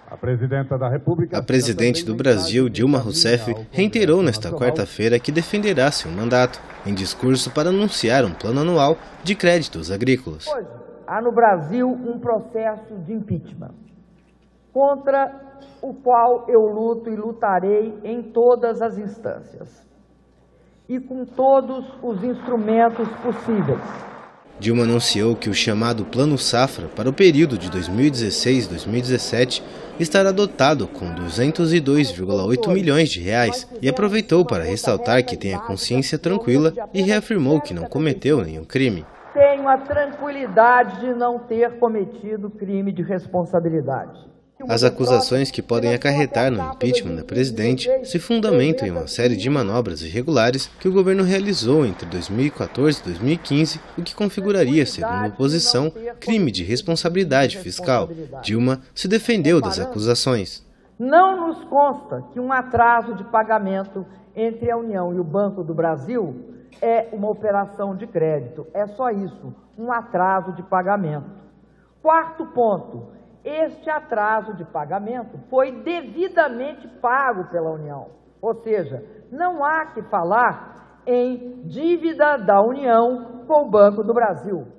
A presidenta da República, a presidente do Brasil, Dilma Rousseff, reiterou nesta quarta-feira que defenderá seu mandato, em discurso para anunciar um plano anual de créditos agrícolas. Hoje, há no Brasil um processo de impeachment, contra o qual eu luto e lutarei em todas as instâncias e com todos os instrumentos possíveis. Dilma anunciou que o chamado Plano Safra para o período de 2016-2017 estará dotado com 202,8 milhões de reais e aproveitou para ressaltar que tem a consciência tranquila e reafirmou que não cometeu nenhum crime. Tenho a tranquilidade de não ter cometido crime de responsabilidade. As acusações que podem acarretar no impeachment da presidente se fundamentam em uma série de manobras irregulares que o governo realizou entre 2014 e 2015, o que configuraria, segundo a oposição, crime de responsabilidade fiscal. Dilma se defendeu das acusações. Não nos consta que um atraso de pagamento entre a União e o Banco do Brasil é uma operação de crédito. É só isso, um atraso de pagamento. Quarto ponto. Este atraso de pagamento foi devidamente pago pela União, ou seja, não há que falar em dívida da União com o Banco do Brasil.